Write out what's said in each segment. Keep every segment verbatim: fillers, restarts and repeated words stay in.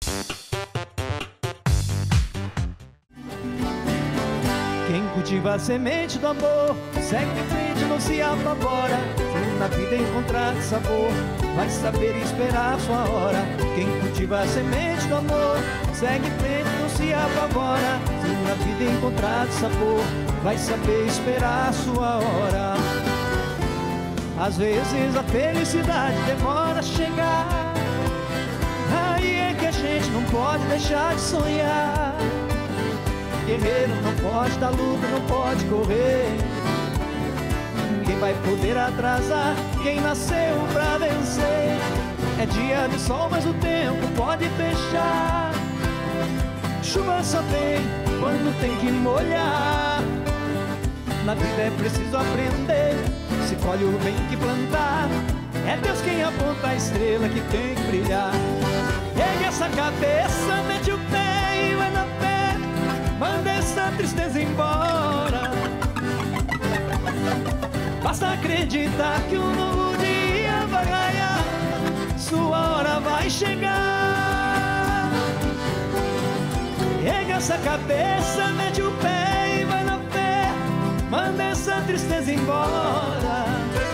Quem cultiva a semente do amor segue em frente, não se apavora. Se na vida encontrar sabor, vai saber esperar a sua hora. Quem cultiva a semente do amor segue em frente, não se apavora. Se na vida encontrar sabor, vai saber esperar a sua hora. Às vezes a felicidade demora a chegar, aí é que a gente não pode deixar de sonhar. Guerreiro não pode dar luta, não pode correr. Quem vai poder atrasar quem nasceu pra vencer? É dia de sol, mas o tempo pode fechar. Chuva só vem quando tem que molhar. Na vida é preciso aprender, se colhe o bem que plantar. É Deus quem aponta a estrela que tem que brilhar. Ergue essa cabeça, mete o pé e vai na fé. Manda essa tristeza embora. Basta acreditar que um novo dia vai raiar, sua hora vai chegar. Ergue essa cabeça, mete o pé e vai na fé. Manda essa tristeza embora.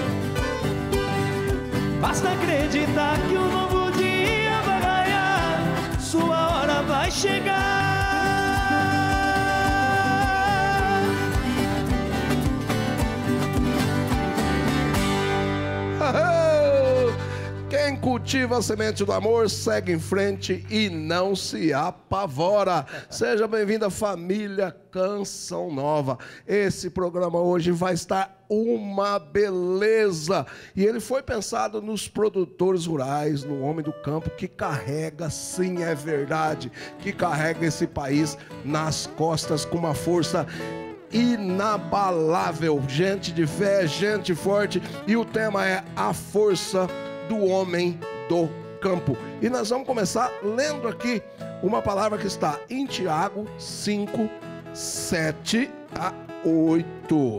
Basta acreditar que um novo dia vai raiar, sua hora vai chegar. Quem cultiva a semente do amor segue em frente e não se apavora. Seja bem-vinda, família Canção Nova. Esse programa hoje vai estar uma beleza. E ele foi pensado nos produtores rurais, no homem do campo que carrega, sim, é verdade, que carrega esse país nas costas com uma força inabalável. Gente de fé, gente forte. E o tema é a força do homem do campo. E nós vamos começar lendo aqui uma palavra que está em Tiago cinco, sete a oito.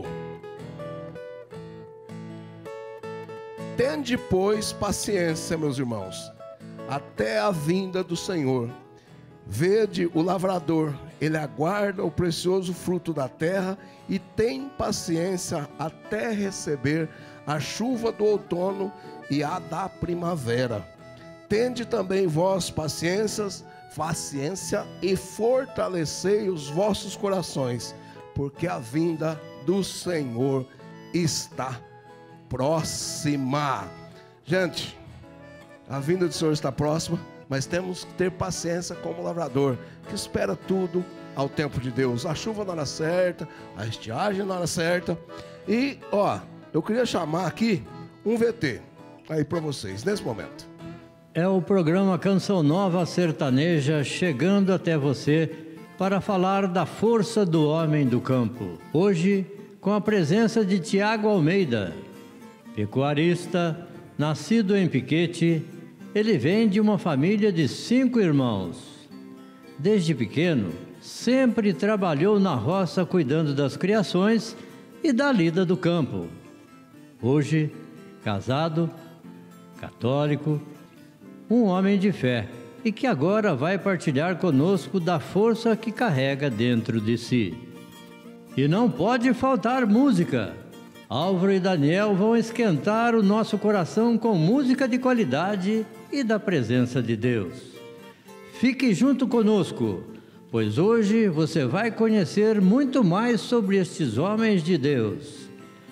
Tende, pois, paciência, meus irmãos, até a vinda do Senhor. Vede o lavrador, ele aguarda o precioso fruto da terra e tem paciência até receber a chuva do outono e a da primavera. Tende também vós paciências, paciência e fortalecei os vossos corações, porque a vinda do Senhor está próxima. Gente, a vinda do Senhor está próxima, mas temos que ter paciência como lavrador, que espera tudo ao tempo de Deus. A chuva na hora certa, a estiagem na hora certa. E, ó, eu queria chamar aqui um V T aí para vocês, nesse momento. É o programa Canção Nova Sertaneja chegando até você para falar da força do homem do campo. Hoje, com a presença de Tiago Almeida, pecuarista, nascido em Piquete. Ele vem de uma família de cinco irmãos. Desde pequeno, sempre trabalhou na roça cuidando das criações e da lida do campo. Hoje, casado, católico, um homem de fé e que agora vai partilhar conosco da força que carrega dentro de si. E não pode faltar música. Álvaro e Daniel vão esquentar o nosso coração com música de qualidade e da presença de Deus. Fique junto conosco, pois hoje você vai conhecer muito mais sobre estes homens de Deus.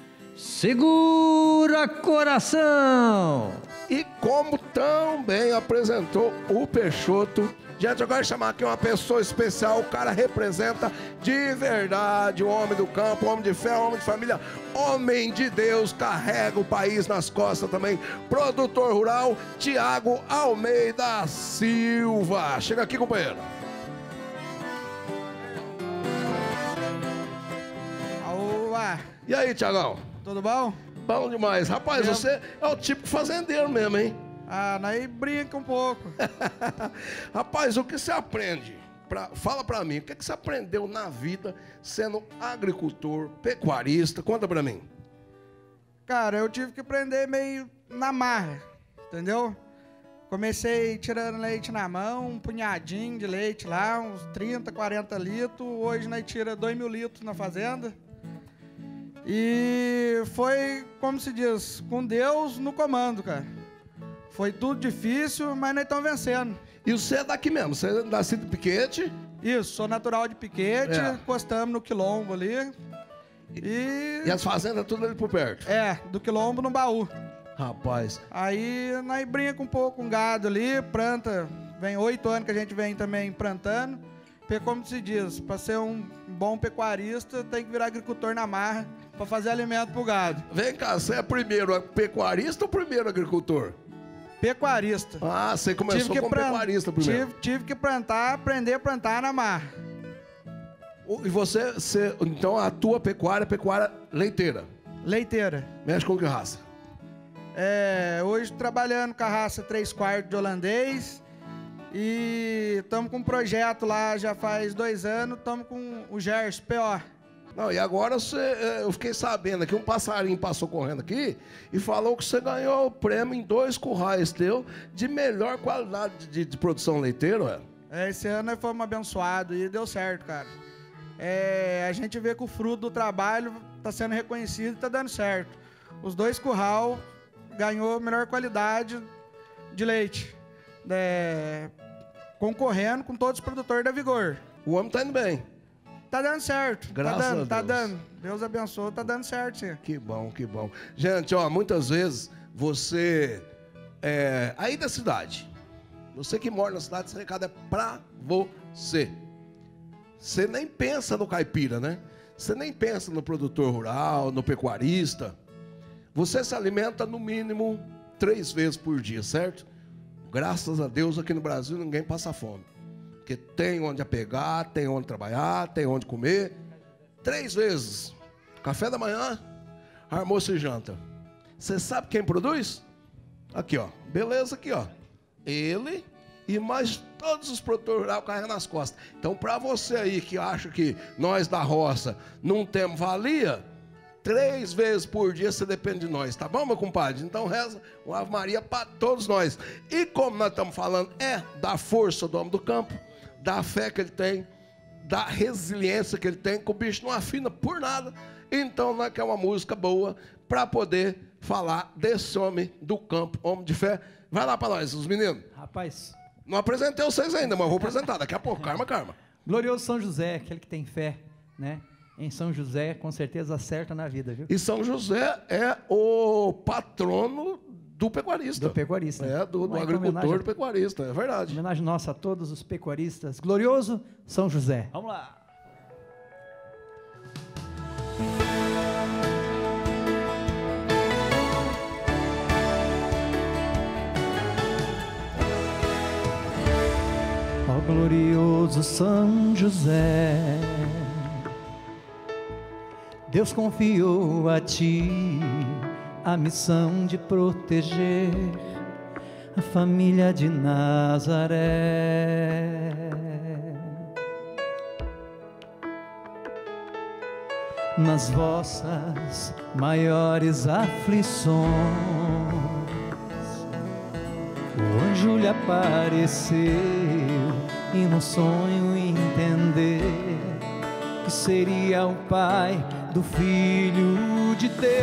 Segura coração! E como tão bem apresentou o Peixoto, gente, eu quero chamar aqui uma pessoa especial. O cara representa de verdade o homem do campo, homem de fé, homem de família, homem de Deus, carrega o país nas costas também. Produtor rural, Tiago Almeida Silva. Chega aqui, companheiro. Olá. E aí, Tiagão? Tudo bom? Bom demais. Rapaz, Eu... você é o tipo fazendeiro mesmo, hein? Ah, aí brinca um pouco. Rapaz, o que você aprende? Pra, fala pra mim, o que, que você aprendeu na vida sendo agricultor, pecuarista? Conta pra mim. Cara, eu tive que aprender meio na marra, entendeu? Comecei tirando leite na mão, um punhadinho de leite lá, uns trinta, quarenta litros. Hoje nós tira dois mil litros na fazenda. E foi, como se diz, com Deus no comando, cara. Foi tudo difícil, mas nós estamos vencendo. E você é daqui mesmo? Você é nascido de Piquete? Isso, sou natural de Piquete, É. encostamos no Quilombo ali. E, E as fazendas tudo ali por perto? é, do Quilombo no Baú. Rapaz, Aí nós brinca um pouco com gado ali, planta. Vem oito anos que a gente vem também plantando. Porque, como se diz, para ser um bom pecuarista, tem que virar agricultor na marra para fazer alimento pro gado. vem cá, você é primeiro pecuarista ou primeiro agricultor? Pecuarista. Ah, você começou como plan- pecuarista primeiro. Tive, tive que plantar, aprender a plantar na marra. E você, você, então a tua pecuária é pecuária leiteira. Leiteira. Mexe com que raça? É, hoje trabalhando com a raça três quartos de holandês. E estamos com um projeto lá já faz dois anos. Estamos com o Gers, P O. Não, e agora você, é, eu fiquei sabendo que um passarinho passou correndo aqui e falou que você ganhou o prêmio em dois currais teu de melhor qualidade de, de produção leiteira, ué. É, esse ano nós fomos abençoados e deu certo, cara. É, a gente vê que o fruto do trabalho está sendo reconhecido e está dando certo. Os dois curral ganhou melhor qualidade de leite, é, concorrendo com todos os produtores da Vigor. O homem tá indo bem. Tá dando certo. Graças tá dando, a tá Deus. dando. Deus abençoe, tá dando certo, sim. Que bom, que bom. Gente, ó, muitas vezes você é aí da cidade. Você que mora na cidade, esse recado é pra você. Você nem pensa no caipira, né? Você nem pensa no produtor rural, no pecuarista. Você se alimenta no mínimo três vezes por dia, certo? Graças a Deus aqui no Brasil ninguém passa fome. Porque tem onde apegar, tem onde trabalhar, tem onde comer. Três vezes. Café da manhã, almoço e janta. Você sabe quem produz? Aqui, ó. Beleza, aqui, ó. Ele e mais todos os produtores rurais carregam nas costas. Então, para você aí que acha que nós da roça não temos valia, três vezes por dia você depende de nós, tá bom, meu compadre? Então reza uma Ave Maria para todos nós. E como nós estamos falando, é da força do homem do campo, da fé que ele tem, da resiliência que ele tem, que o bicho não afina por nada. Então nós queremos uma música boa para poder falar desse homem do campo, homem de fé. Vai lá para nós, os meninos. Rapaz, Não apresentei vocês ainda, mas vou apresentar daqui a pouco. Calma, calma. glorioso São José, aquele que tem fé, né? Em São José, com certeza acerta na vida, viu? E São José é o patrono do pecuarista. Do pecuarista. É, do, do Uma agricultor homenagem- do pecuarista, é verdade. Homenagem nossa a todos os pecuaristas. Glorioso São José. Vamos lá. Ó glorioso São José, Deus confiou a ti a missão de proteger a família de Nazaré. Nas vossas maiores aflições, o anjo lhe apareceu e no sonho entender que seria o pai do Filho de Deus.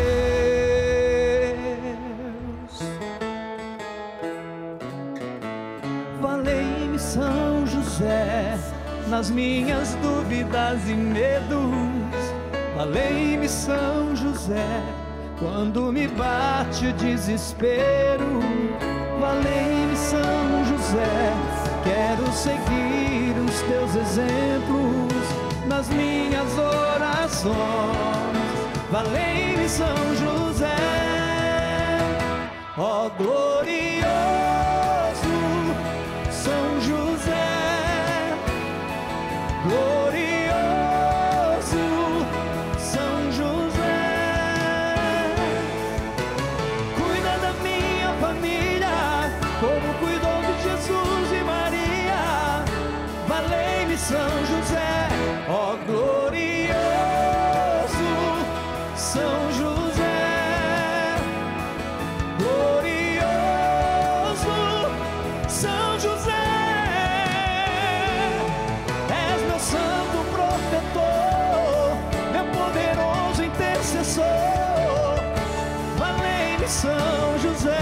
Valei-me, São José, nas minhas dúvidas e medos. Valei-me, São José, quando me bate o desespero. Valei-me, São José, quero seguir os teus exemplos nas minhas orações. Valei-me, São José, ó glorioso São José, glorioso São José, cuida da minha família como cuidou de Jesus e Maria. Valei-me, São José, ó glorioso São José, glorioso São José.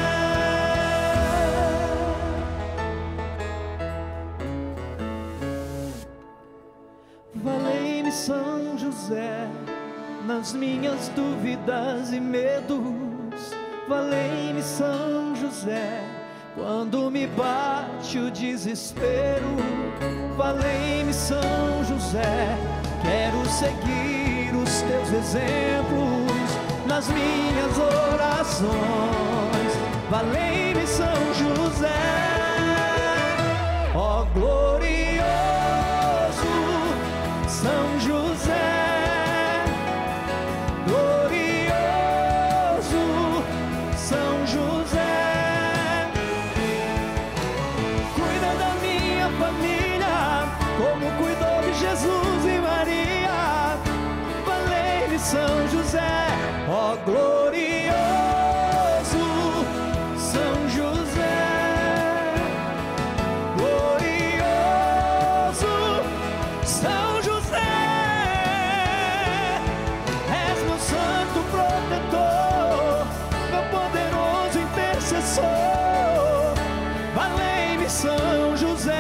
Valei-me, São José, nas minhas dúvidas e medos. Valei-me, São José, quando me bate o desespero. Valei-me, São José, quero seguir os teus exemplos nas minhas orações. Valei-me, São José, ó glorioso São José, glorioso São José. Cuida da minha família, como cuidou de Jesus e Maria. Valei-me, São José, ó glorioso São José, glorioso São José. És meu santo protetor, meu poderoso intercessor. Valei-me, São José.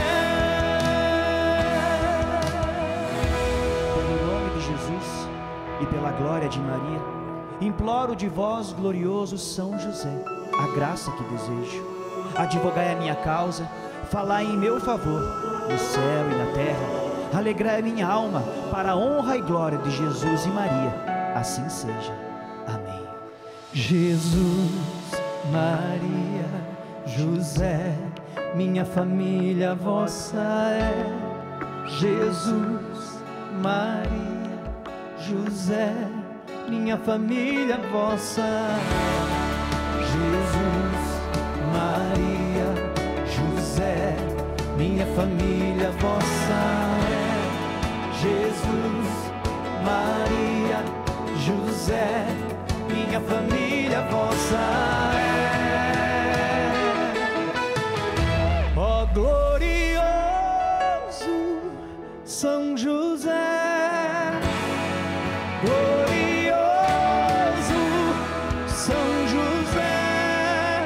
Pelo nome de Jesus e pela glória de Maria, imploro de vós, glorioso São José, a graça que desejo. Advogai a minha causa, falai em meu favor, no céu e na terra. Alegrai a minha alma, para a honra e glória de Jesus e Maria. Assim seja. Amém. Jesus, Maria, José, minha família vossa é. Jesus, Maria, José, minha família vossa é. Jesus, Maria, José, minha família vossa é. Jesus, Maria, José, minha família vossa é. Ó glorioso São José, glorioso São José,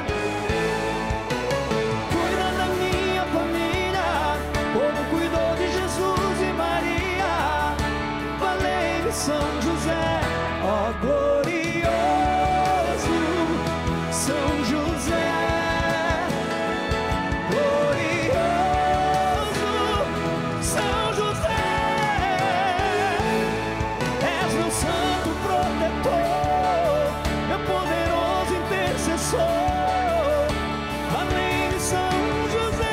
cuida da minha família, como cuidou de Jesus e Maria. Valei-me, São José, ó glorioso São José, glorioso São José. És meu santo protetor, meu poderoso intercessor. Valei-me, São José.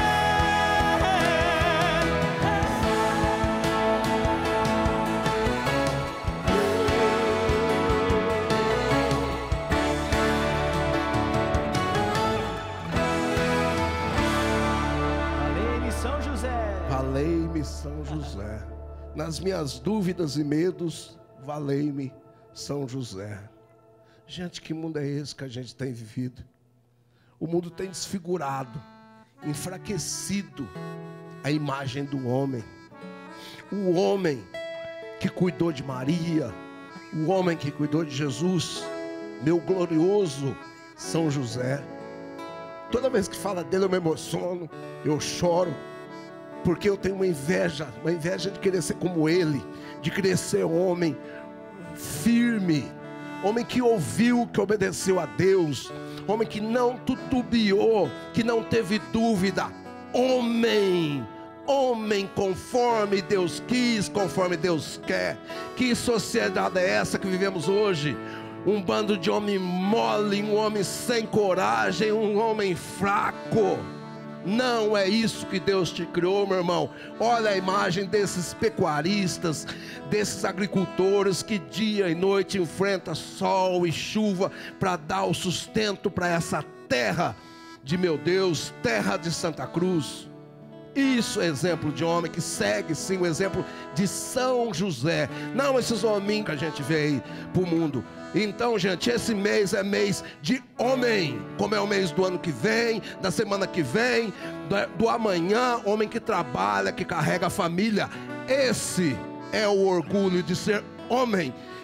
Valei-me, São José. Valei-me, São José. Nas minhas dúvidas e medos, valei-me, São José. Gente, que mundo é esse que a gente tem vivido? O mundo tem desfigurado, enfraquecido a imagem do homem. O homem que cuidou de Maria, o homem que cuidou de Jesus, meu glorioso São José. Toda vez que fala dele eu me emociono, eu choro, porque eu tenho uma inveja, uma inveja de querer ser como ele, de querer ser homem firme, homem que ouviu, que obedeceu a Deus, homem que não titubeou, que não teve dúvida, homem, homem conforme Deus quis, conforme Deus quer. Que sociedade é essa que vivemos hoje? Um bando de homem mole, um homem sem coragem, um homem fraco. Não é isso que Deus te criou, meu irmão. Olha a imagem desses pecuaristas, desses agricultores que dia e noite enfrentam sol e chuva para dar o sustento para essa terra de meu Deus, terra de Santa Cruz. Isso é exemplo de homem que segue sim o exemplo de São José. Não esses hominhos que a gente vê aí pro mundo. Então, gente, esse mês é mês de homem. Como é o mês do ano que vem, da semana que vem, do amanhã, homem que trabalha, que carrega a família. Esse é o orgulho de ser homem.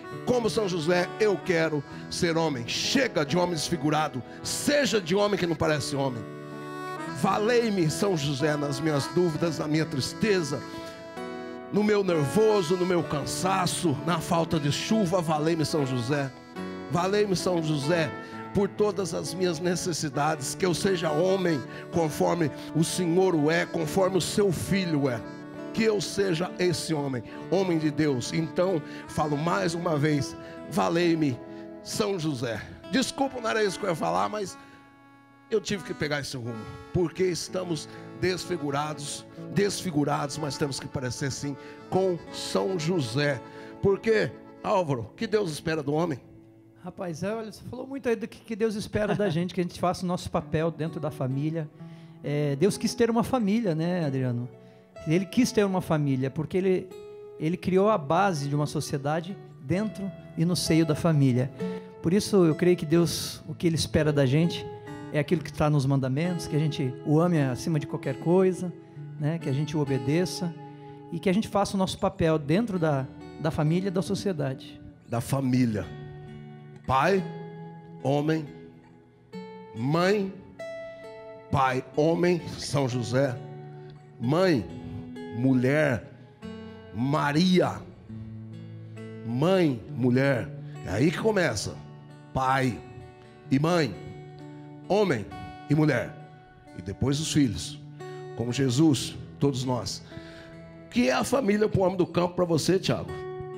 Como São José, eu quero ser homem. Chega de homem desfigurado, seja de homem que não parece homem. Valei-me, São José, nas minhas dúvidas, na minha tristeza, no meu nervoso, no meu cansaço, na falta de chuva. Valei-me, São José. Valei-me, São José, por todas as minhas necessidades. Que eu seja homem conforme o Senhor o é, conforme o seu filho é. Que eu seja esse homem, homem de Deus. Então, falo mais uma vez, valei-me, São José. Desculpa, não era isso que eu ia falar, mas eu tive que pegar esse rumo, porque estamos desfigurados, desfigurados, mas temos que parecer sim com São José. Porque, Álvaro, o que Deus espera do homem? Rapaz, olha, você falou muito aí do que Deus espera da gente, que a gente faça o nosso papel dentro da família. É, Deus quis ter uma família, né, Adriano? Ele quis ter uma família, porque ele, ele criou a base de uma sociedade dentro e no seio da família. Por isso eu creio que Deus, o que Ele espera da gente, é aquilo que está nos mandamentos, que a gente o ame acima de qualquer coisa, né? Que a gente o obedeça e que a gente faça o nosso papel dentro da, da família e da sociedade. Da família. Pai, homem, mãe, pai, homem, São José, mãe, mulher, Maria, mãe, mulher. É aí que começa. Pai e mãe, homem e mulher, e depois os filhos, como Jesus, todos nós. O que é a família para o homem do campo para você, Tiago?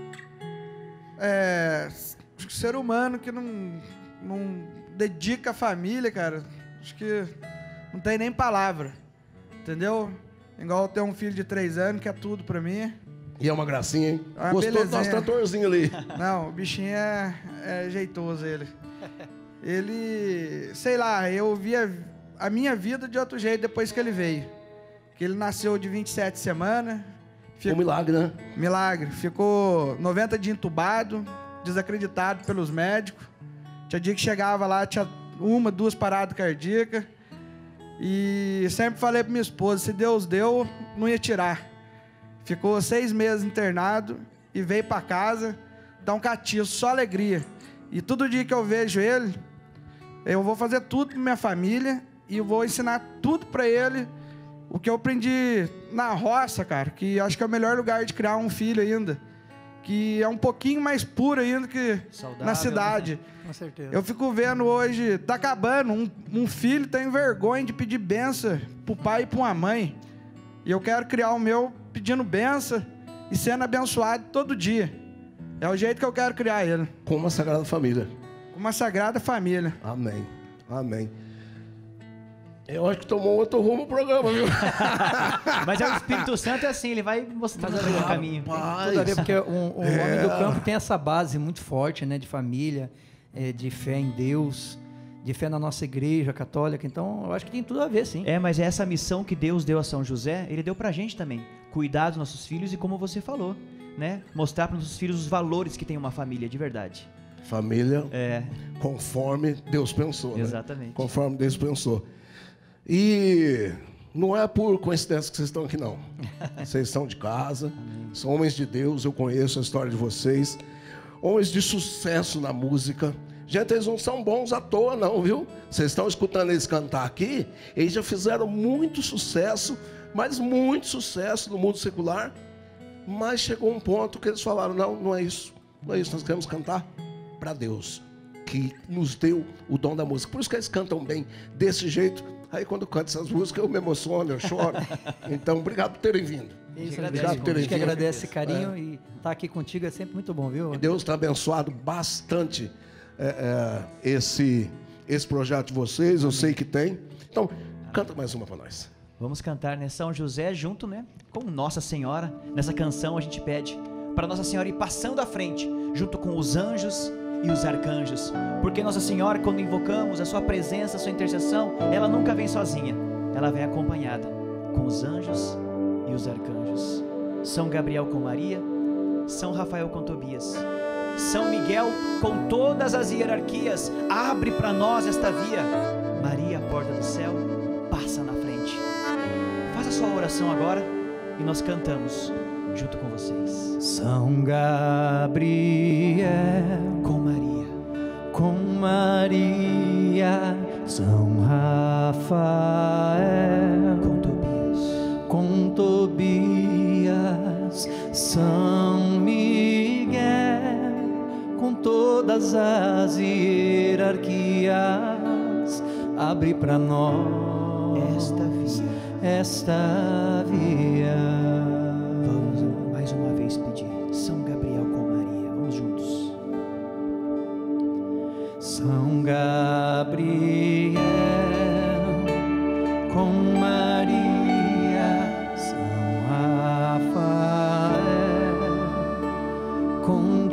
É, acho que o ser humano que não, não dedica a família, cara, acho que não tem nem palavra, entendeu? Igual eu tenho um filho de três anos que é tudo pra mim. E é uma gracinha, hein? Ah, gostou belezinha. do nosso tratorzinho ali? Não, o bichinho é, é jeitoso, ele. Ele, sei lá, eu vi a, a minha vida de outro jeito depois que ele veio. Que ele nasceu de vinte e sete semanas. Ficou um milagre, né? Milagre. Ficou noventa dias entubado, desacreditado pelos médicos. Tinha dia que chegava lá, tinha uma, duas paradas cardíacas. E sempre falei pra minha esposa, se Deus deu, não ia tirar. Ficou seis meses internado e veio pra casa, dá um catiço, só alegria. E todo dia que eu vejo ele, eu vou fazer tudo pra minha família e eu vou ensinar tudo pra ele, o que eu aprendi na roça, cara, que acho que é o melhor lugar de criar um filho ainda, que é um pouquinho mais puro ainda que saudável, na cidade. Né? Com certeza. Eu fico vendo hoje, tá acabando, um, um filho tem vergonha de pedir benção pro pai e pra uma mãe. E eu quero criar o meu pedindo benção e sendo abençoado todo dia. É o jeito que eu quero criar ele. Com uma Sagrada Família. Com uma Sagrada Família. Amém. Amém. Eu acho que tomou outro rumo o programa, viu? Mas é o Espírito Santo, é assim, ele vai mostrando o caminho. Tudo a ver, porque um, um é. homem do campo tem essa base muito forte, né, de família, é, de fé em Deus, de fé na nossa igreja católica. Então, eu acho que tem tudo a ver, sim. É, mas é essa missão que Deus deu a São José, ele deu pra gente também. Cuidar dos nossos filhos e, como você falou, né, mostrar para os nossos filhos os valores que tem uma família de verdade. Família, é. conforme Deus pensou. Exatamente. Né? Conforme Deus pensou. E não é por coincidência que vocês estão aqui, não. Vocês são de casa, Amém. São homens de Deus, eu conheço a história de vocês. Homens de sucesso na música. Gente, eles não são bons à toa, não, viu? Vocês estão escutando eles cantar aqui, eles já fizeram muito sucesso, mas muito sucesso no mundo secular. Mas chegou um ponto que eles falaram, não, não é isso. Não é isso, nós queremos cantar para Deus, que nos deu o dom da música. Por isso que eles cantam bem desse jeito. Aí quando eu canto essas músicas eu me emociono, eu choro. Então, obrigado por terem vindo. Isso, obrigado por terem vindo. A gente que agradece esse carinho é. E estar aqui contigo é sempre muito bom, viu? Deus está abençoado bastante é, é, esse, esse projeto de vocês, eu Amém. Sei que tem. Então, canta mais uma para nós. Vamos cantar, né? São José junto, né? Com Nossa Senhora. Nessa canção a gente pede para Nossa Senhora ir passando à frente, junto com os anjos e os arcanjos, porque Nossa Senhora, quando invocamos a sua presença, a sua intercessão, ela nunca vem sozinha, ela vem acompanhada com os anjos e os arcanjos. São Gabriel com Maria, São Rafael com Tobias, São Miguel com todas as hierarquias, abre para nós esta via. Maria, a porta do céu, passa na frente. Faça a sua oração agora e nós cantamos junto com vocês. São Gabriel Com Maria, com Maria, São Rafael com Tobias, com Tobias, São Miguel, com todas as hierarquias, abre para nós esta via. esta via. Vamos mais uma vez pedir. São Gabriel com Maria. Vamos juntos. São Gabriel com Maria, São Rafael com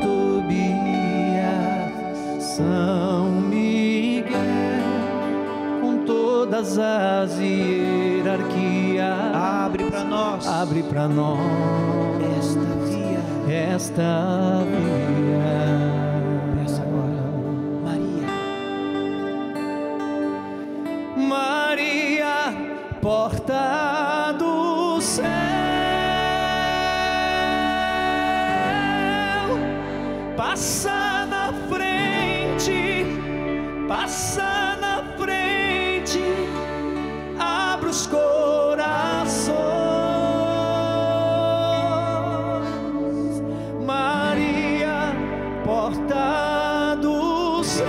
Tobias, São Miguel, com todas as hierarquias, Abre para nós. abre para nós esta via. esta via. Peça agora. Maria, Maria, porta do céu, passa na frente, passa na frente, abre os corações. Maria, porta do céu,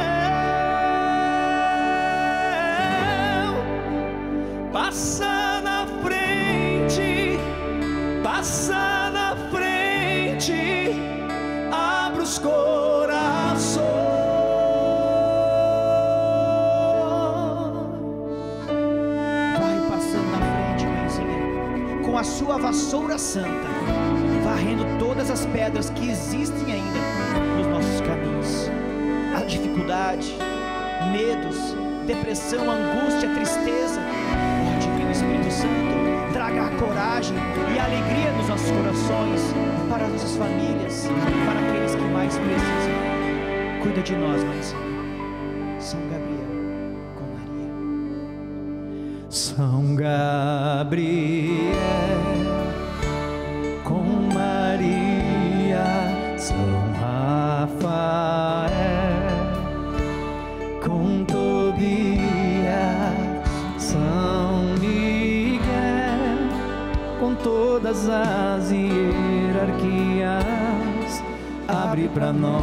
passa na frente, passa na frente, abre os corações. vai passando na frente, mãezinha, com a sua vassoura santa, varrendo todas as pedras que existem ainda nos nossos caminhos. A dificuldade, medos, depressão, angústia, tristeza. Ó Divino Espírito Santo, traga a coragem e a alegria nos nossos corações, para as nossas famílias, para aqueles que mais precisam. Cuida de nós, mãezinha. São Gabriel com Maria. São Gabriel com Maria, São Rafael com Tobias, São Miguel, com todas as hierarquias, abre para nós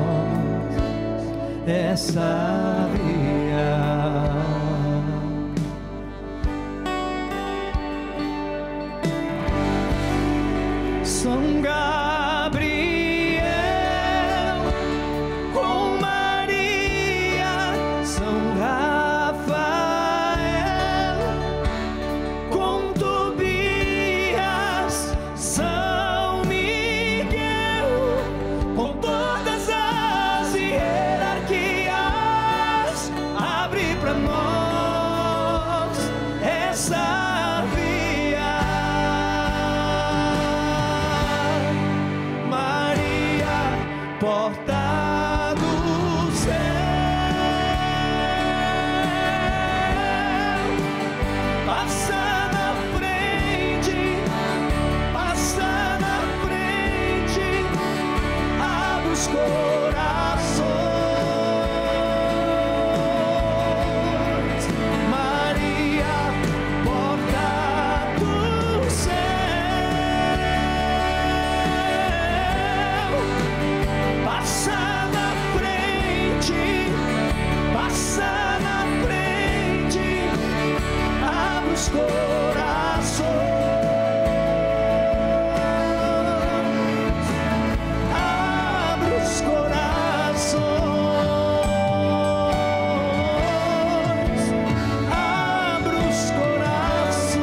essa via. São Gabriel com Maria, São Rafael com Tobias, São Miguel, com todas as hierarquias, abre para nós essa via. Porta do céu, passa na frente, passa na frente, abre os corações. Maria, porta do céu, passa na frente, passa na frente, abre os corações, abre os corações, abre os corações.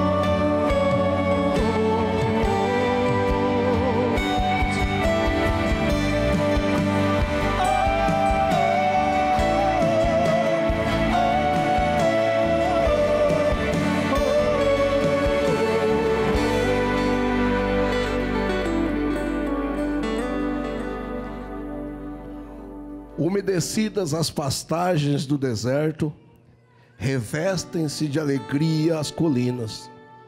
Umedecidas as pastagens do deserto, revestem-se de alegria as colinas.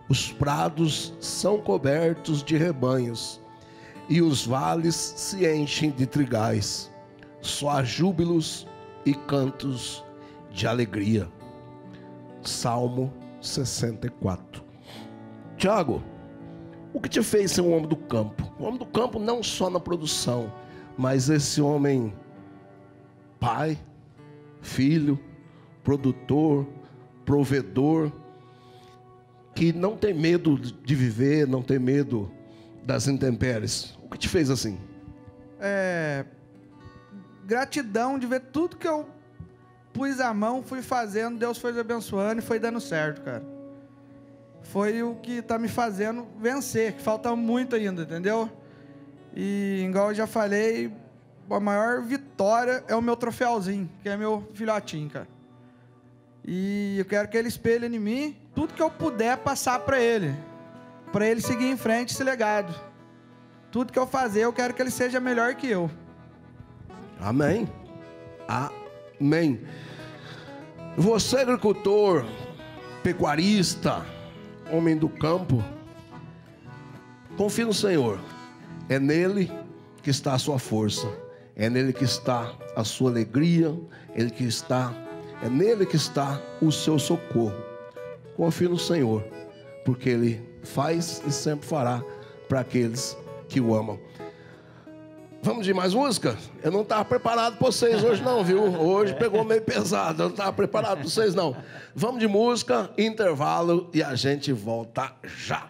Os prados são cobertos de rebanhos, e os vales se enchem de trigais. Só há júbilos e cantos de alegria. Salmo sessenta e quatro. Tiago, o que te fez ser um homem do campo? Um homem do campo não só na produção, mas esse homem pai, filho, produtor, provedor, que não tem medo de viver, não tem medo das intempéries. O que te fez assim? É... Gratidão de ver tudo que eu pus a mão, fui fazendo, Deus foi abençoando e foi dando certo, cara. Foi o que tá me fazendo vencer, que falta muito ainda, entendeu? E, igual eu já falei, a maior vitória é o meu troféuzinho, que é meu filhotinho, cara. E eu quero que ele espelhe em mim tudo que eu puder passar para ele, para ele seguir em frente esse legado. Tudo que eu fazer, eu quero que ele seja melhor que eu. Amém. Amém. Você, agricultor, pecuarista, homem do campo, confie no Senhor. É nele que está a sua força, é nele que está a sua alegria, ele que está, é nele que está o seu socorro. Confie no Senhor, porque ele faz e sempre fará para aqueles que o amam. Vamos de mais música? Eu não estava preparado para vocês hoje não, viu? Hoje pegou meio pesado, eu não estava preparado para vocês não. Vamos de música, intervalo e a gente volta já.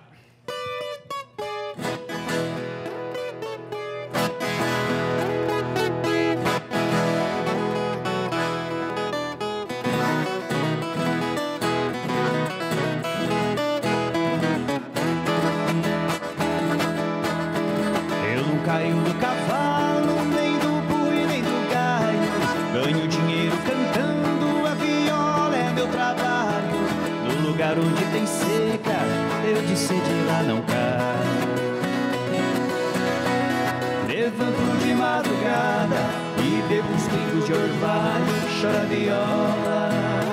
Caio do cavalo, nem do boi, nem do galho. Ganho dinheiro cantando, a viola é meu trabalho. No lugar onde tem seca, eu de sede lá não caio. Levanto de madrugada e bebo uns pingos de orvalho. Chora a viola.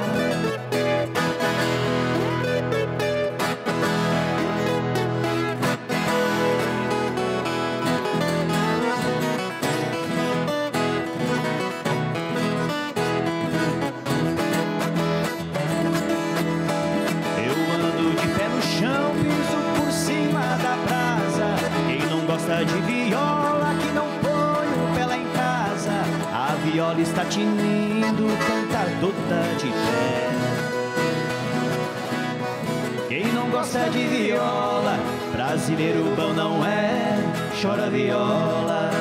De viola que não põe o pé lá em casa, a viola está tinindo, cantador tá de pé. Quem não gosta de viola, brasileiro bom não é, chora viola.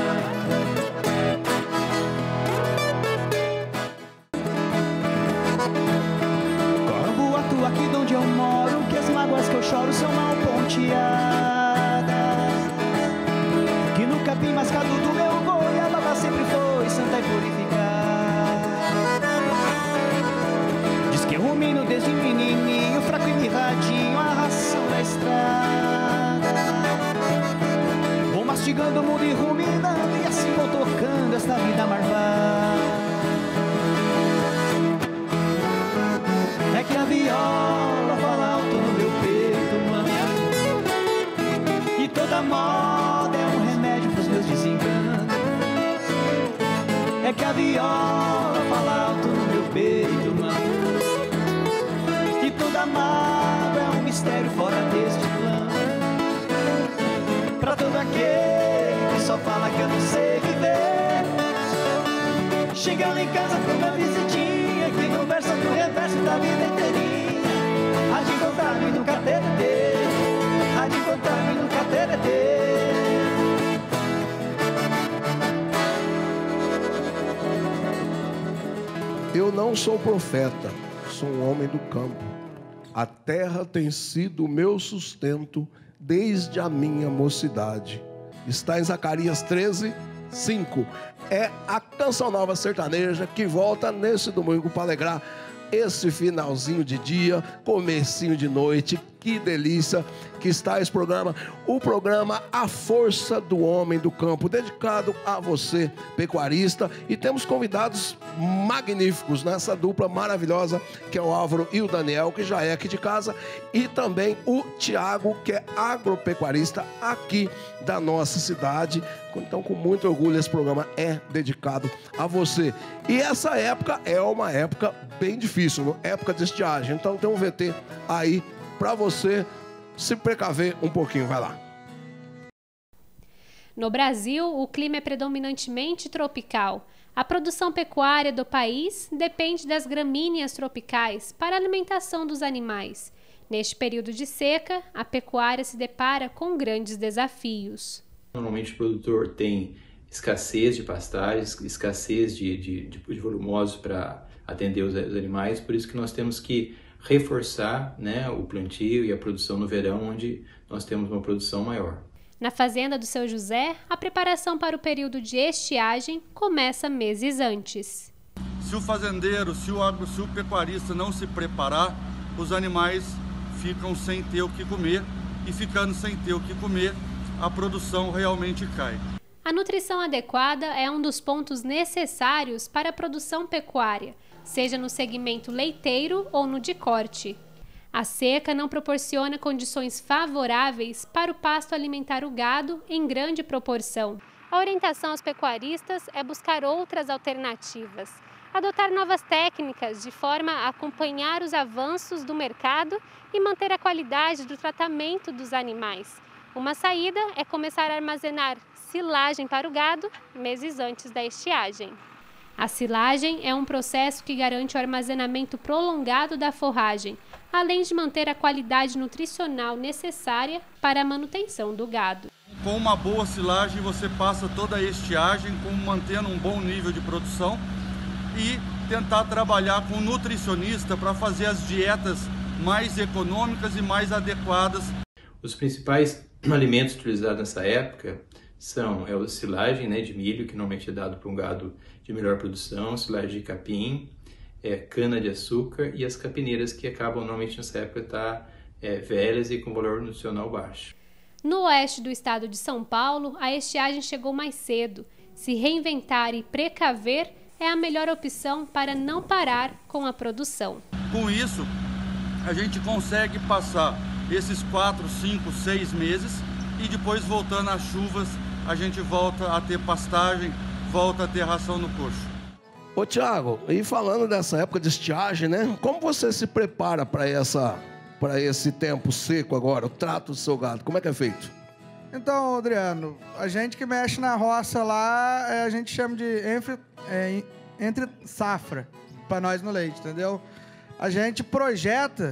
Corvo atua aqui de onde eu moro, que as mágoas que eu choro são mal ponteadas. Que no capim mascado do meu boi a baba sempre foi santa e purificada. Diz que eu rumino desde menininho, fraco e mirradinho, a ração da estrada. Vou mastigando o mundo e ruminando, e assim vou tocando esta vida marvada. É que a viola fala alto no meu peito, mano, e toda moda é um remédio pros meus desenganos. É que a viola fala alto no meu peito, mano, e toda mágoa é um mistério fora deste plano. Pra todo aquele que só fala que eu não sei viver, chega lá em casa com uma visitinha, que no verso do reverso da vida inteirinha há de encontrar-me no cateretê, há de encontrar-me no cateretê. Eu não sou profeta, sou um homem do campo. A terra tem sido o meu sustento desde a minha mocidade. Está em Zacarias treze, cinco. É a Canção Nova Sertaneja que volta nesse domingo para alegrar esse finalzinho de dia, comecinho de noite, que delícia que está esse programa, o programa A Força do Homem do Campo, dedicado a você, pecuarista, e temos convidados magníficos nessa dupla maravilhosa, que é o Álvaro e o Daniel, que já é aqui de casa, e também o Tiago, que é agropecuarista aqui da nossa cidade. Então, com muito orgulho, esse programa é dedicado a você. E essa época é uma época bem difícil, época de estiagem, então tem um V T aí para você se precaver um pouquinho. Vai lá. No Brasil, o clima é predominantemente tropical. A produção pecuária do país depende das gramíneas tropicais para a alimentação dos animais. Neste período de seca, a pecuária se depara com grandes desafios. Normalmente o produtor tem escassez de pastagens, escassez de, de, de, de volumosos para atender os, os animais, por isso que nós temos que reforçar, né, o plantio e a produção no verão, onde nós temos uma produção maior. Na fazenda do seu José, a preparação para o período de estiagem começa meses antes. Se o fazendeiro, se o, agro, se o pecuarista não se preparar, os animais ficam sem ter o que comer, e ficando sem ter o que comer, a produção realmente cai. A nutrição adequada é um dos pontos necessários para a produção pecuária, seja no segmento leiteiro ou no de corte. A seca não proporciona condições favoráveis para o pasto alimentar o gado em grande proporção. A orientação aos pecuaristas é buscar outras alternativas, adotar novas técnicas de forma a acompanhar os avanços do mercado e manter a qualidade do tratamento dos animais. Uma saída é começar a armazenar silagem para o gado meses antes da estiagem. A silagem é um processo que garante o armazenamento prolongado da forragem, além de manter a qualidade nutricional necessária para a manutenção do gado. Com uma boa silagem você passa toda a estiagem com, mantendo um bom nível de produção e tentar trabalhar com o nutricionista para fazer as dietas mais econômicas e mais adequadas. Os principais alimentos utilizados nessa época são é a silagem, né, de milho, que normalmente é dado para um gado de melhor produção, silagem de capim, é, cana de açúcar e as capineiras, que acabam normalmente nessa época estar tá, é, velhas e com valor nutricional baixo. No oeste do estado de São Paulo, a estiagem chegou mais cedo. Se reinventar e precaver é a melhor opção para não parar com a produção. Com isso, a gente consegue passar esses quatro, cinco, seis meses e depois, voltando às chuvas, a gente volta a ter pastagem, volta a ter ração no coxo. Ô Tiago, e falando dessa época de estiagem, né? Como você se prepara para essa, para esse tempo seco agora, o trato do seu gado, como é que é feito? Então, Adriano, a gente que mexe na roça lá, a gente chama de entre, é, entre safra, para nós no leite, entendeu? A gente projeta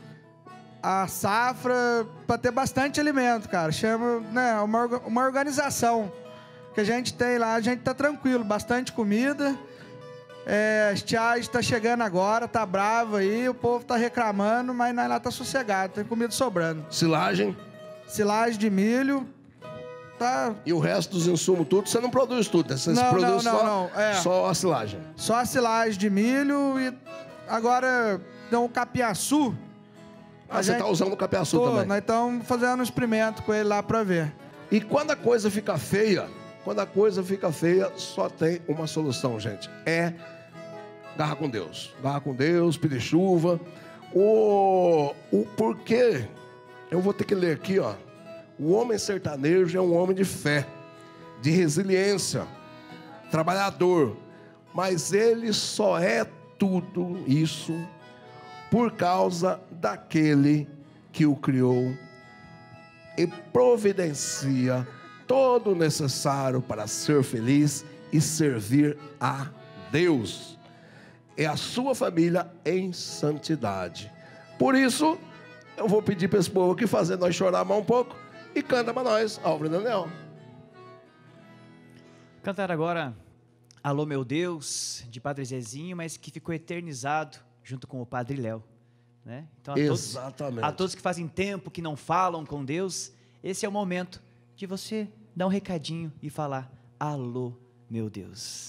a safra para ter bastante alimento, cara. Chama, né, uma, uma organização que a gente tem lá, a gente tá tranquilo, bastante comida. É, a estiagem está chegando agora, tá bravo aí, o povo tá reclamando, mas nós lá tá sossegado, tem comida sobrando. Silagem? Silagem de milho, tá... E o resto dos insumos tudo, você não produz tudo, né? Você não, produz não, só, não, não. É. só a silagem. Só a silagem de milho e agora então, o capiaçu. Ah, você gente... tá usando o capiaçu Tô, também? Nós estamos fazendo um experimento com ele lá para ver. E quando a coisa fica feia, quando a coisa fica feia, só tem uma solução, gente. É garra com Deus. Garra com Deus, pedir chuva. O, o porquê, eu vou ter que ler aqui, ó. O homem sertanejo é um homem de fé, de resiliência, trabalhador. Mas ele só é tudo isso por causa daquele que o criou e providencia todo o necessário para ser feliz e servir a Deus. É a sua família em santidade. Por isso, eu vou pedir para esse povo aqui fazer nós chorar mais um pouco e canta para nós, Álvaro e Daniel. Cantar agora Alô Meu Deus, de Padre Zezinho, mas que ficou eternizado junto com o Padre Léo. Né? Então, a Exatamente. Todos, a todos que fazem tempo, que não falam com Deus, esse é o momento de você dar um recadinho e falar Alô Meu Deus.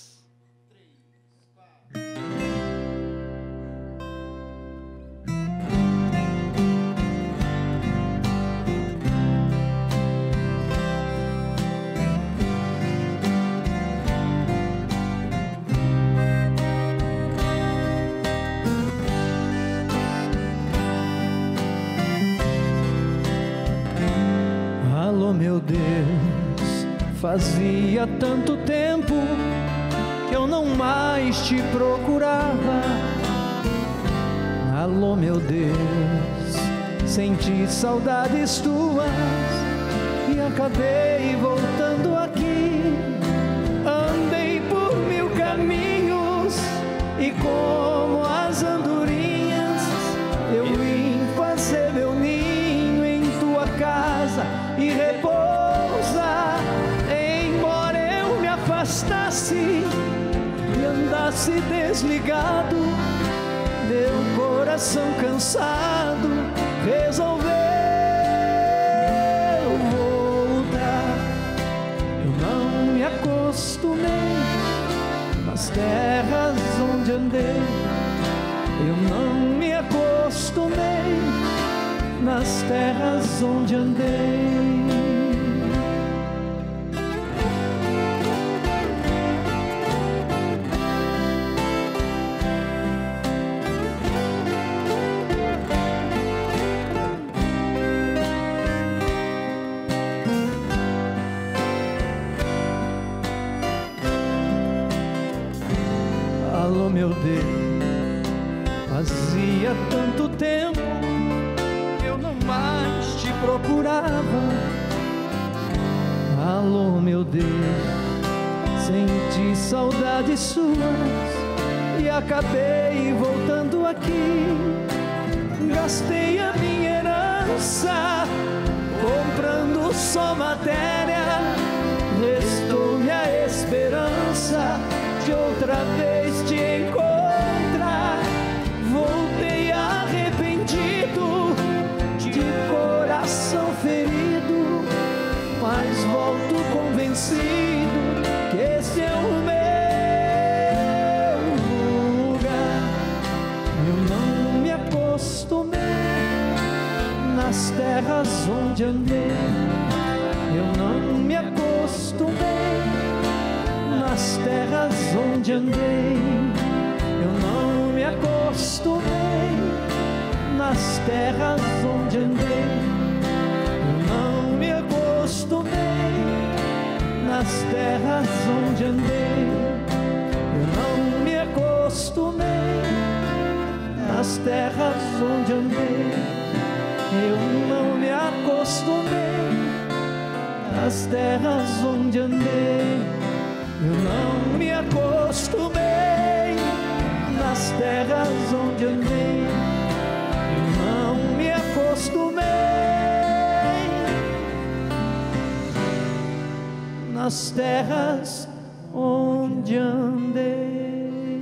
Alô, meu Deus, fazia tanto tempo que eu não mais te procurava. Alô, meu Deus, senti saudades tuas e acabei voltando aqui. Andei por mil caminhos e como as andorinhas eu vim fazer meu ninho em tua casa e repousa. Embora eu me afastasse e andasse desligado, meu coração cansado resolveu voltar. Eu não me acostumei nas terras onde andei, eu não me acostumei nas terras onde andei. Alô, meu Deus, fazia tanto tempo que eu não mais te procurava. Alô, meu Deus, senti saudades suas e acabei voltando aqui. Gastei a minha herança comprando só matéria, restou-me a esperança de outra vez te encontrar. Voltei arrependido, de coração ferido, mas volto convencido que esse é o meu lugar. Eu não me acostumei nas terras onde andei, eu não me acostumei nas terras onde andei, eu não me acostumei nas terras onde andei, eu não me acostumei nas terras onde andei, eu não me acostumei nas terras onde andei, eu não me acostumei nas terras onde andei. Eu não me acostumei nas terras onde andei, eu não me acostumei nas terras onde andei.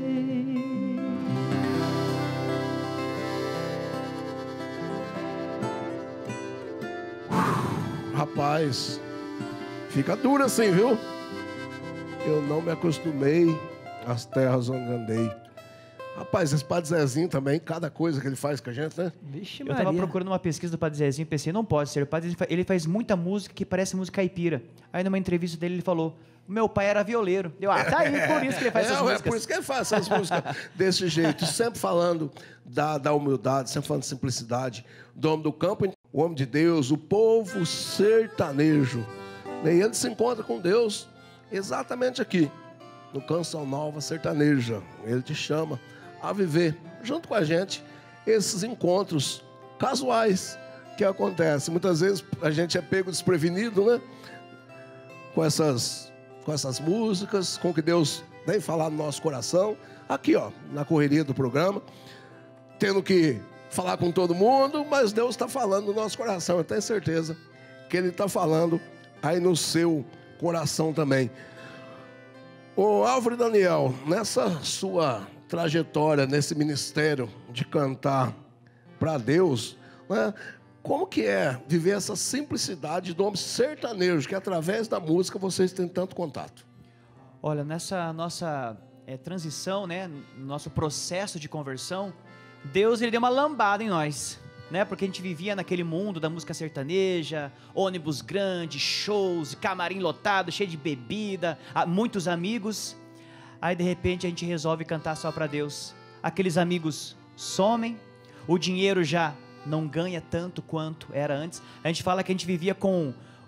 Rapaz, fica duro assim, viu? Eu não me acostumei às terras onde andei. Rapaz, esse Padre Zezinho também, cada coisa que ele faz com a gente, né? Vixe, eu tava procurando uma pesquisa do Padre Zezinho e pensei, não pode ser. O Padre Zezinho, ele faz muita música que parece música caipira. Aí numa entrevista dele ele falou, meu pai era violeiro. Deu, ah, tá aí, por isso que ele faz é, essas é, músicas. É por isso que ele faz essas músicas desse jeito. Sempre falando da, da humildade, sempre falando de simplicidade. Do homem do campo, o homem de Deus, o povo sertanejo. E ele se encontra com Deus exatamente aqui, no Canção Nova Sertaneja. Ele te chama a viver, junto com a gente, esses encontros casuais que acontecem. Muitas vezes a gente é pego desprevenido, né? Com essas, com essas músicas, com o que Deus vem falar no nosso coração. Aqui, ó, na correria do programa, tendo que falar com todo mundo, mas Deus está falando no nosso coração. Eu tenho certeza que Ele está falando aí no seu coração também. Ô Álvaro e Daniel, nessa sua trajetória, nesse ministério de cantar para Deus, né, como que é viver essa simplicidade do homem sertanejo, que através da música vocês têm tanto contato? Olha, nessa nossa é, transição, né, nosso processo de conversão, Deus ele deu uma lambada em nós. Né? Porque a gente vivia naquele mundo da música sertaneja, ônibus grande, shows, camarim lotado, cheio de bebida, muitos amigos. Aí de repente a gente resolve cantar só para Deus. Aqueles amigos somem, o dinheiro já não ganha tanto quanto era antes. A gente fala que a gente vivia com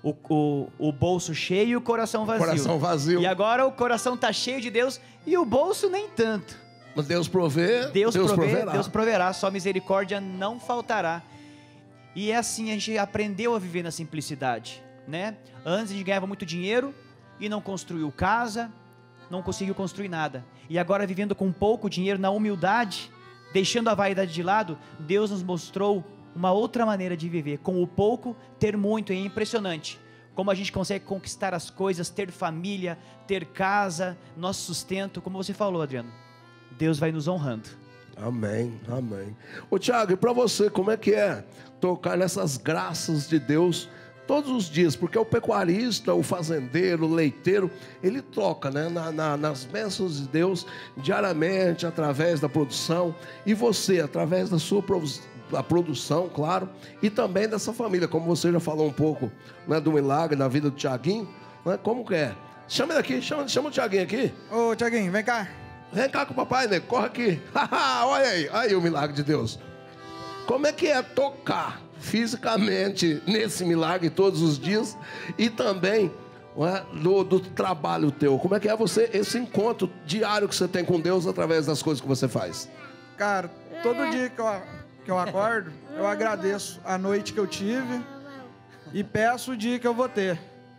o, o, o bolso cheio e o coração vazio. Coração vazio. E agora o coração tá cheio de Deus e o bolso nem tanto. Mas Deus provê, Deus, Deus provê, proverá. Deus proverá, sua misericórdia não faltará. E é assim, a gente aprendeu a viver na simplicidade, né? Antes a gente ganhava muito dinheiro e não construiu casa, não conseguiu construir nada. E agora, vivendo com pouco dinheiro, na humildade, deixando a vaidade de lado, Deus nos mostrou uma outra maneira de viver. Com o pouco, ter muito. É impressionante como a gente consegue conquistar as coisas, ter família, ter casa, nosso sustento. Como você falou, Adriano, Deus vai nos honrando. Amém, amém. Ô Tiago, e para você, como é que é tocar nessas graças de Deus todos os dias? Porque o pecuarista, o fazendeiro, o leiteiro, ele toca, né, na, na, nas bênçãos de Deus diariamente, através da produção. E você, através da sua produção, a produção, claro, e também dessa família, como você já falou um pouco, né, do milagre na vida do Tiaguinho, né, como que é? Chama ele aqui, chama, chama o Tiaguinho aqui. Ô, Tiaguinho, vem cá. Vem cá com o papai, né? Corre aqui. Olha aí, aí o milagre de Deus. Como é que é tocar fisicamente nesse milagre todos os dias e também, né, do, do trabalho teu? Como é que é você, esse encontro diário que você tem com Deus através das coisas que você faz? Cara, todo dia que eu, que eu acordo, eu agradeço a noite que eu tive e peço o dia que eu vou ter.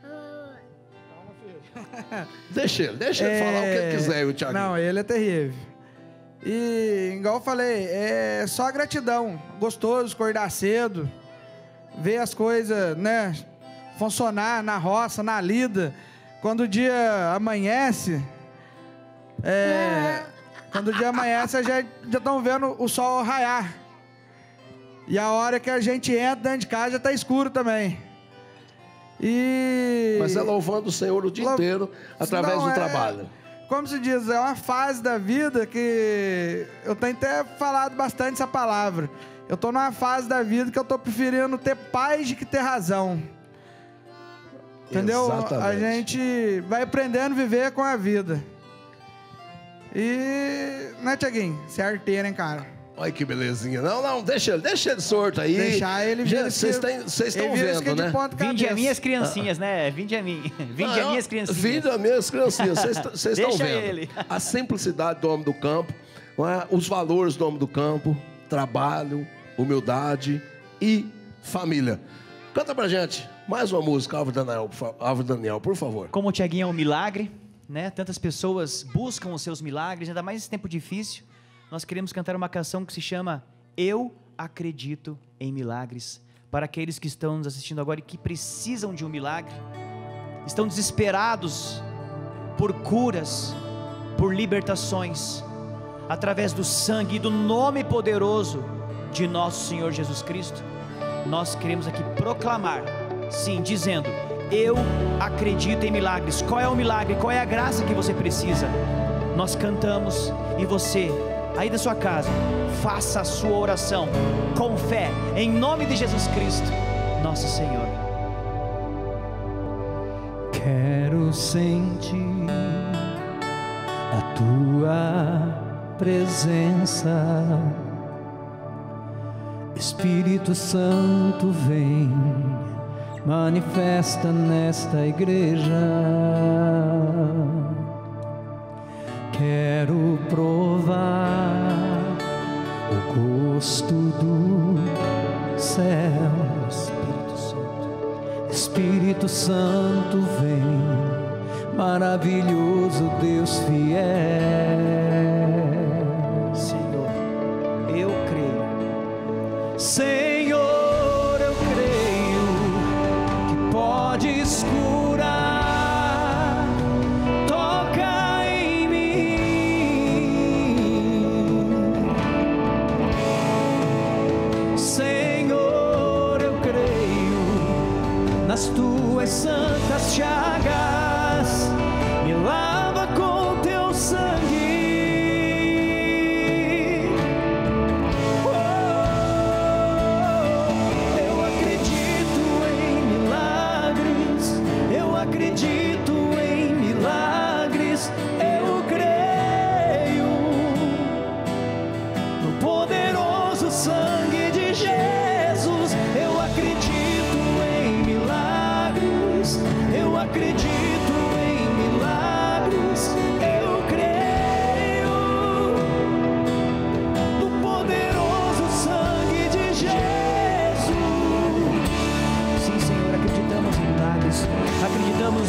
Deixa ele, deixa ele é... falar o que ele quiser, o Thiago. Não, ele é terrível. E, igual eu falei, é só gratidão. Gostoso acordar cedo, ver as coisas, né, funcionar na roça, na lida. Quando o dia amanhece, é, quando o dia amanhece, já estão vendo o sol raiar. E a hora que a gente entra dentro de casa já está escuro também. E... Mas é louvando o Senhor o dia Lou... inteiro, através Não, do é... trabalho. Como se diz, é uma fase da vida que eu tenho até falado bastante essa palavra. Eu estou numa fase da vida que eu estou preferindo ter paz do que ter razão. Entendeu? Exatamente. A gente vai aprendendo a viver com a vida. E... Né, Tiaguinho? Você é arteiro, hein, cara? Olha que belezinha. Não, não, deixa ele, deixa ele sorto aí. Deixar ele vir. Vocês estão vendo, né? Vinde a minhas criancinhas, né? Vinde a mim. Vinde a minhas criancinhas. Vinde a minhas criancinhas. Vocês estão vendo. Ele. A simplicidade do homem do campo, é? Os valores do homem do campo, trabalho, humildade e família. Canta pra gente mais uma música, Álvaro Daniel, Álvaro Daniel, por favor. Como o Tiaguinho é um milagre, né? Tantas pessoas buscam os seus milagres, ainda mais nesse tempo difícil. Nós queremos cantar uma canção que se chama Eu Acredito em Milagres. Para aqueles que estão nos assistindo agora e que precisam de um milagre, estão desesperados por curas, por libertações, através do sangue e do nome poderoso de nosso Senhor Jesus Cristo. Nós queremos aqui proclamar, sim, dizendo: eu acredito em milagres. Qual é o milagre? Qual é a graça que você precisa? Nós cantamos e você, aí da sua casa, faça a sua oração com fé, em nome de Jesus Cristo, nosso Senhor. Quero sentir a tua presença, Espírito Santo vem, manifesta nesta igreja. Quero provar o gosto do céu. Espírito Santo, Espírito Santo vem, maravilhoso Deus fiel. Senhor, eu creio. Senhor, eu creio que podes curar. Nas tuas santas chagas, me lava com teu sangue. Oh, eu acredito em milagres, eu acredito em milagres, eu creio no poderoso sangue de Jesus, eu acredito em milagres.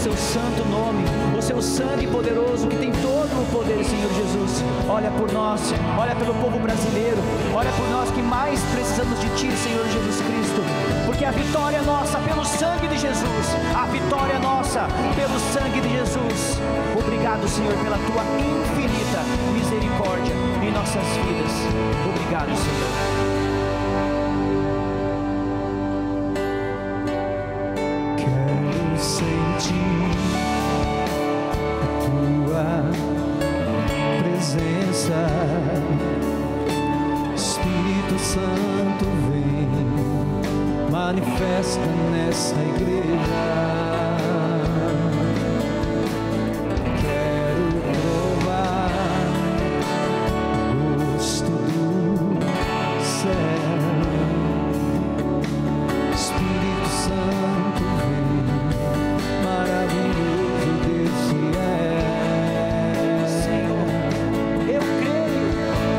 seu santo nome, o seu sangue poderoso que tem todo o poder, Senhor Jesus. Olha por nós, olha pelo povo brasileiro, olha por nós que mais precisamos de Ti, Senhor Jesus Cristo, porque a vitória é nossa pelo sangue de Jesus, a vitória é nossa pelo sangue de Jesus. Obrigado, Senhor, pela Tua infinita misericórdia em nossas vidas. Obrigado, Senhor. Sentir a tua presença, Espírito Santo vem, manifesta nessa igreja. Quero provar o gosto do céu, Espírito Santo vem, maravilhoso Deus que é. Senhor, eu creio.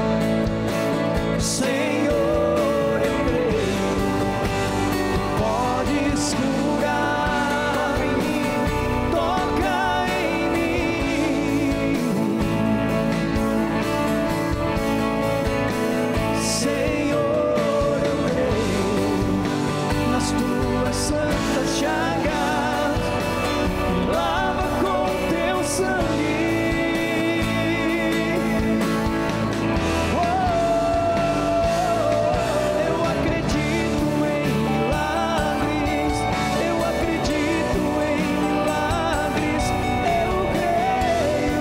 Senhor, eu creio. Podes curar em mim, toca em mim. Senhor, eu creio nas tuas santas chagas. Lava com teu sangue. Oh, eu acredito em milagres. Eu acredito em milagres. Eu creio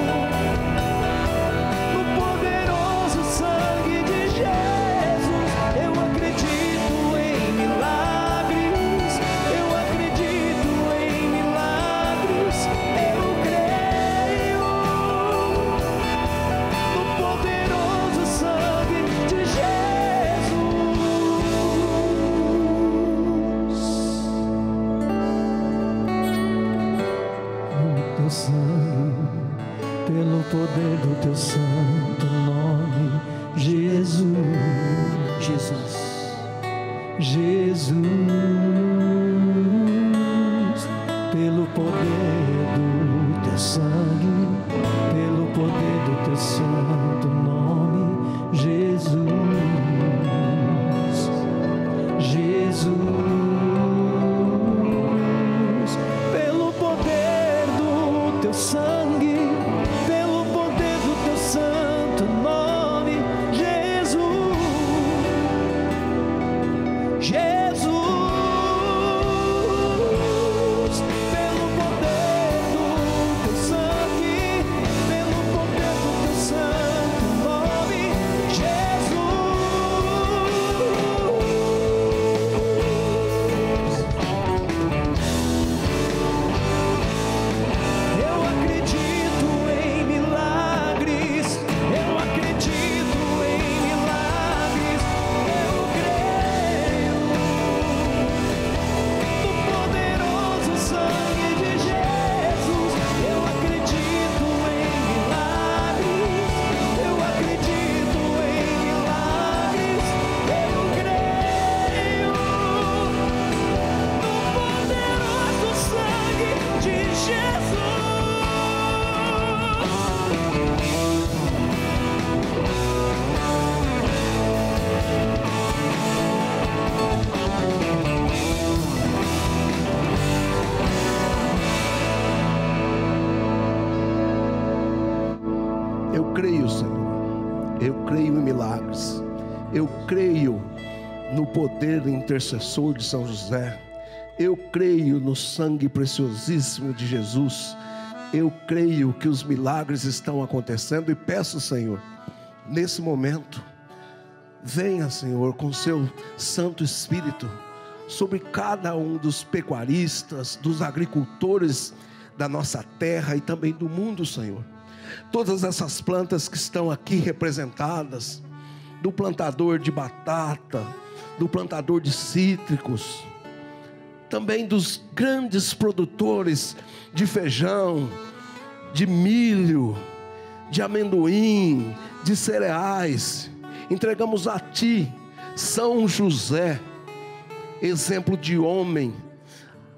no poderoso sangue de Jesus. Eu acredito em milagres. Eu acredito em milagres. Eu creio no poderoso sangue de Jesus. No teu sangue, pelo poder do teu santo nome, Jesus, Jesus, Jesus, pelo poder do teu sangue, pelo poder do teu santo nome, Jesus, Jesus, pelo poder do teu sangue, pelo poder do teu santo nome, Jesus, Jesus, pelo poder do teu sangue, pelo poder do teu santo nome, Jesus. Eu acredito em milagres, eu acredito em milagres, eu creio no poderoso sangue de Jesus. Eu acredito em milagres, eu acredito em milagres, eu creio no poderoso sangue de Jesus. Eu creio, Senhor. Eu creio em milagres. Eu creio no poder intercessor de São José. Eu creio no sangue preciosíssimo de Jesus. Eu creio que os milagres estão acontecendo e peço, Senhor, nesse momento, venha, Senhor, com seu Santo Espírito sobre cada um dos pecuaristas, dos agricultores da nossa terra e também do mundo, Senhor. Todas essas plantas que estão aqui representadas, do plantador de batata, do plantador de cítricos, também dos grandes produtores de feijão, de milho, de amendoim, de cereais. Entregamos a Ti, São José, exemplo de homem,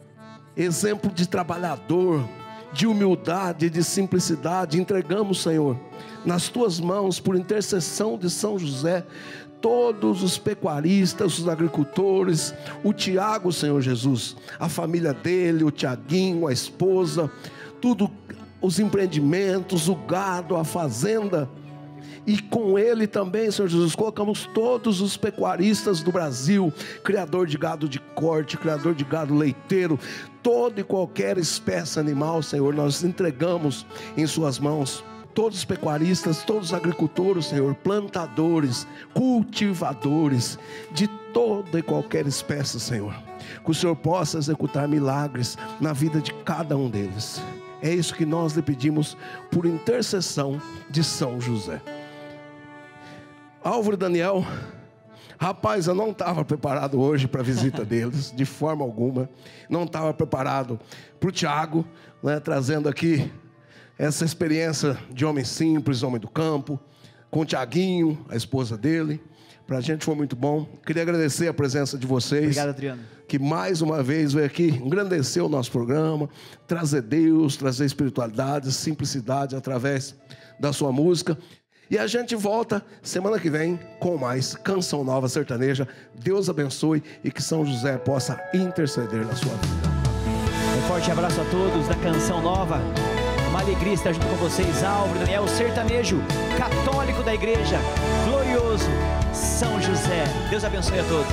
exemplo de trabalhador, de humildade, de simplicidade. Entregamos, Senhor, nas tuas mãos, por intercessão de São José, todos os pecuaristas, os agricultores, o Tiago, Senhor Jesus, a família dele, o Tiaguinho, a esposa, tudo, os empreendimentos, o gado, a fazenda. E com ele também, Senhor Jesus, colocamos todos os pecuaristas do Brasil, criador de gado de corte, criador de gado leiteiro, toda e qualquer espécie animal, Senhor, nós entregamos em suas mãos. Todos os pecuaristas, todos os agricultores, Senhor, plantadores, cultivadores, de toda e qualquer espécie, Senhor, que o Senhor possa executar milagres na vida de cada um deles. É isso que nós lhe pedimos por intercessão de São José. Álvaro e Daniel, rapaz, eu não estava preparado hoje para a visita deles, de forma alguma. Não estava preparado para o Tiago, né, trazendo aqui essa experiência de homem simples, homem do campo, com o Tiaguinho, a esposa dele. Para a gente foi muito bom. Queria agradecer a presença de vocês. Obrigado, Adriano. Que mais uma vez veio aqui engrandecer o nosso programa, trazer Deus, trazer espiritualidade, simplicidade através da sua música. E a gente volta semana que vem com mais Canção Nova Sertaneja. Deus abençoe e que São José possa interceder na sua vida. Um forte abraço a todos da Canção Nova. Uma alegria estar junto com vocês. Álvaro, Daniel, sertanejo católico da igreja, glorioso São José. Deus abençoe a todos.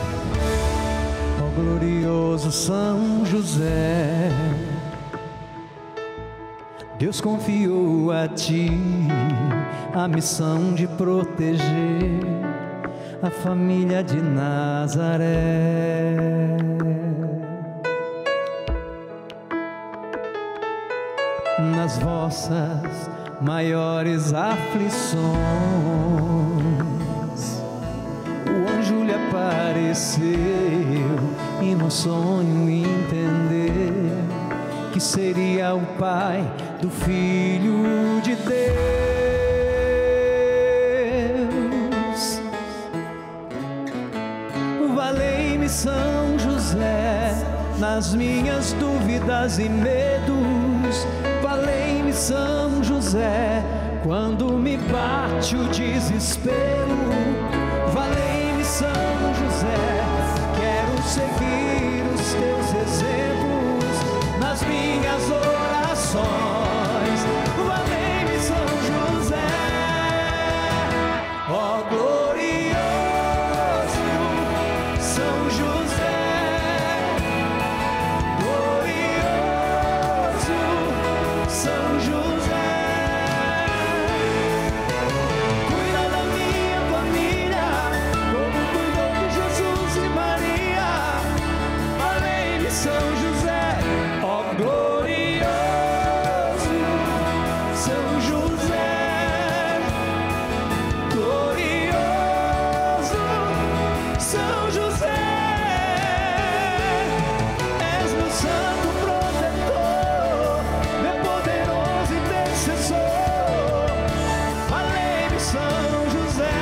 Ó glorioso São José, Deus confiou a ti a missão de proteger a família de Nazaré. Nas vossas maiores aflições, o anjo lhe apareceu e no sonho entender que seria o pai do Filho de Deus. Valei-me, São José, nas minhas dúvidas e medos. Valei-me, São José, quando me bate o desespero. Valei-me, São José, quero seguir os teus exemplos nas minhas orações. Valei-me, São José, ó glorioso São José, glorioso São José, cuida da minha família, como cuidou de Jesus e Maria. Valei-me, São José, ó glorioso São José, glorioso São José, és meu santo protetor, meu poderoso intercessor. Valei-me, São José.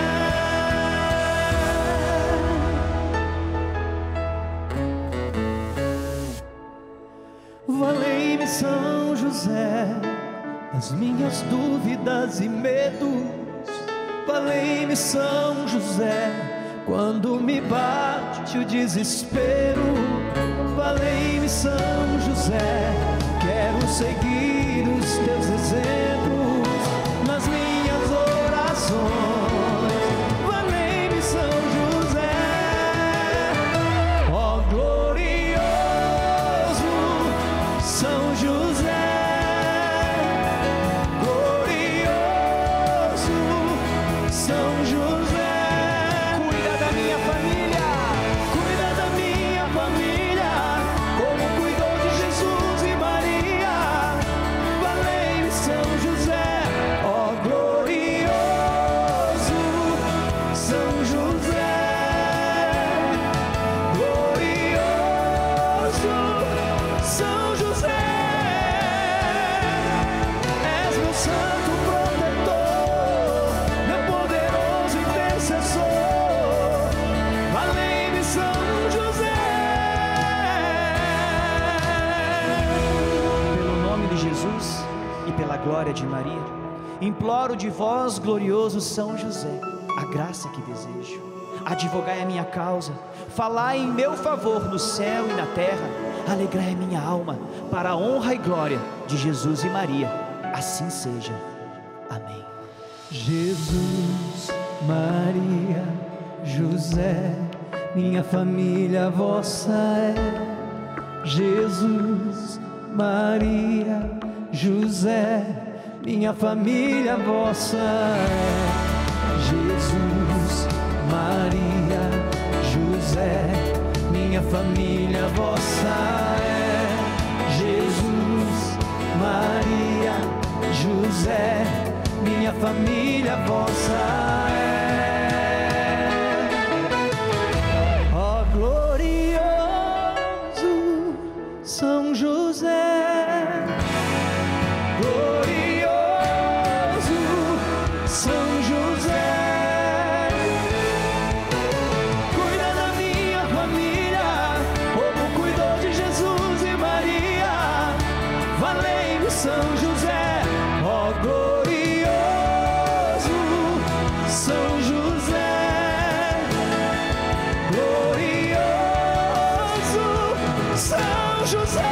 Valei-me, São José, nas minhas dúvidas e medos. Valei-me, São José, quando me bate o desespero. Valei-me, São José, quero seguir os teus exemplos nas minhas orações. Valei-me, São José, ó glorioso São José, glorioso São José, cuida da minha família, cuida da minha família, como cuidou de Jesus e Maria. Valei-me, São José, ó glorioso São José, glorioso São José, és meu santo protetor, meu poderoso intercessor. Valei-me, São José. glória de Maria, imploro de vós, glorioso São José, a graça que desejo. Advogai a minha causa, falai em meu favor no céu e na terra, alegrai a minha alma, para a honra e glória de Jesus e Maria, assim seja. Amém. Jesus, Maria, José, minha família vossa é. Jesus, Maria, José, minha família vossa é. Jesus, Maria, José, minha família vossa é. Jesus, Maria, José, minha família vossa é. Ó glorioso São José, glorioso São José, cuida da minha família, como cuidou de Jesus e Maria. Valei-me São José, ó glorioso São José, glorioso São José.